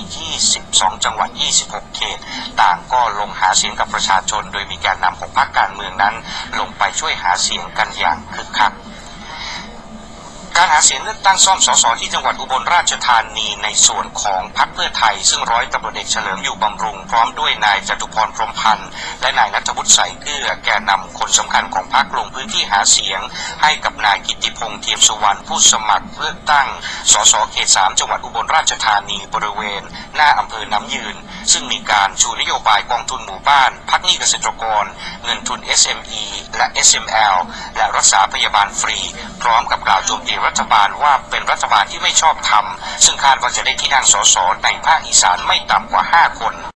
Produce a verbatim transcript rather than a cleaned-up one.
ยี่สิบสองจังหวัดยี่สิบหกเขตต่างก็ลงหาเสียงกับประชาชนโดยมีแกนนำของพรรคการเมืองนั้นลงไปช่วยหาเสียงกันอย่างคึกคักการหาเสียงเลือกตั้งซ่อมสสที่จังหวัดอุบลราชธานีในส่วนของพรรคเพื่อไทยซึ่งร้อยตำรวจเอกเฉลิมอยู่บำรุงพร้อมด้วยนายจตุพรพรหมพันธ์และนายณัฐวุฒิสายเกลือแกนนำคนสำคัญของพรรคลงพื้นที่หาเสียงให้กับนายกิตติพงษ์เทียมสุวรรณผู้สมัครเลือกตั้งสสเขตสามจังหวัดอุบลราชธานีบริเวณหน้าอำเภอน้ำยืนซึ่งมีการชูนโยบายกองทุนหมู่บ้านพักหนี้เกษตรกรเงินทุน เอส เอ็ม อี และ เอส เอ็ม แอล และรักษาพยาบาลฟรีพร้อมกับกล่าวโจมตีรัฐบาลว่าเป็นรัฐบาลที่ไม่ชอบธรรมซึ่งคาดว่าจะได้ที่นั่งสสในภาคอีสานไม่ต่ำกว่าห้าคน